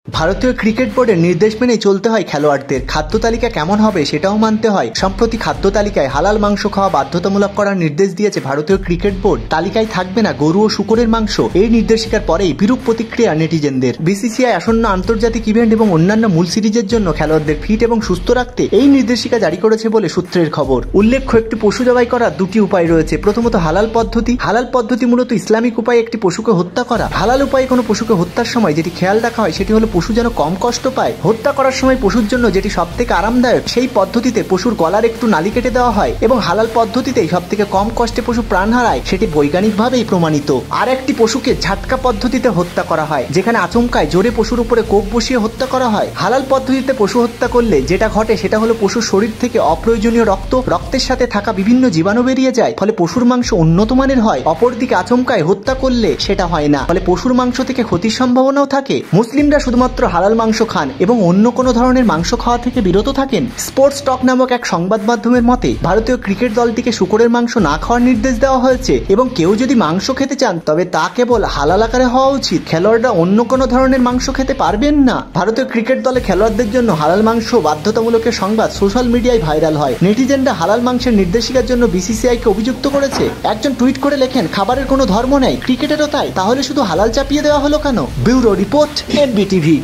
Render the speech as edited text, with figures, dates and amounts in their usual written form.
ভারতীয় ক্রিকেট বোর্ডের নির্দেশ মেনেই চলতে হয় খেলোয়াড়দের। খাদ্য তালিকা কেমন হবে সেটাও মানতে হয়। সম্প্রতি খাদ্য তালিকায় হালাল মাংস খাওয়া বাধ্যতামূলক করার নির্দেশ দিয়েছে ভারতীয় ক্রিকেট বোর্ড। তালিকায় থাকবে না গরু ও শূকরের মাংস। এই নির্দেশিকার পরেই বিরূপ প্রতিক্রিয়া নেটিজেনদের। বিসিসিআই আসন্ন আন্তর্জাতিক ইভেন্ট এবং অন্যান্য মূল সিরিজের জন্য খেলোয়াড়দের ফিট এবং সুস্থ রাখতে এই নির্দেশিকা জারি করেছে বলে সূত্রের খবর। উল্লেখ্য, একটি পশু জবাই করার দুটি উপায় রয়েছে। প্রথমত হালাল পদ্ধতি। হালাল পদ্ধতি মূলত ইসলামিক উপায়ে একটি পশুকে হত্যা করা। হালাল উপায়ে কোনো পশুকে হত্যার সময় যেটি খেয়াল রাখা হয় সেটি হলো পশু যেন কম কষ্ট পায়। হত্যা করার সময় পশুর জন্য যেটি সব থেকে আরামদায়ক সেই পদ্ধতিতে পশুর গলার একটু নালি কেটে দেওয়া হয় এবং হালাল পদ্ধতিতেই সব থেকে কম কষ্টে পশু প্রাণ হারায়, সেটি বৈজ্ঞানিকভাবেই প্রমাণিত। আর একটি পশুকে ঝাটকা পদ্ধতিতে হত্যা করা হয়, যেখানে আচমকায় জোরে পশুর উপরে কোপ বসিয়ে হত্যা করা হয়। হালাল পদ্ধতিতে পশু হত্যা করলে যেটা ঘটে সেটা হলো পশুর শরীর থেকে অপ্রয়োজনীয় রক্তের সাথে থাকা বিভিন্ন জীবাণু বেরিয়ে যায়, ফলে পশুর মাংস উন্নত মানের হয়। অপরদিকে আচমকায় হত্যা করলে সেটা হয় না, ফলে পশুর মাংস থেকে ক্ষতির সম্ভাবনাও থাকে। মুসলিমরা শুধুমাত্র হালাল মাংস খান এবং অন্য কোনো ধরনের মাংস খাওয়া থেকে বিরত থাকেন। স্পোর্টস টক নামক এক সংবাদ মাধ্যমের মতে ভারতীয় ক্রিকেট দলটিকে শূকরের মাংস না খাওয়ার নির্দেশ দেওয়া হয়েছে এবং কেউ যদি মাংস খেতে চান তবে তা কেবল হালাল আকারে হওয়া উচিত। খেলোয়াড়রা অন্য কোনো ধরনের মাংস খেতে পারবেন না। ভারতীয় ক্রিকেট দলে খেলোয়াড়দের জন্য হালাল মাংস বাধ্যতামূলকের সংবাদ সোশ্যাল মিডিয়ায় ভাইরাল হয়। নেটিজেনরা হালাল মাংসের নির্দেশিকার জন্য বিসিসিআইকে অভিযুক্ত করেছে। একজন টুইট করে লেখেন, খাবারের কোনো ধর্ম নেই, ক্রিকেটেরও তাই, তাহলে শুধু হালাল চাপিয়ে দেওয়া হলো কেন? Bureau report, NBTV.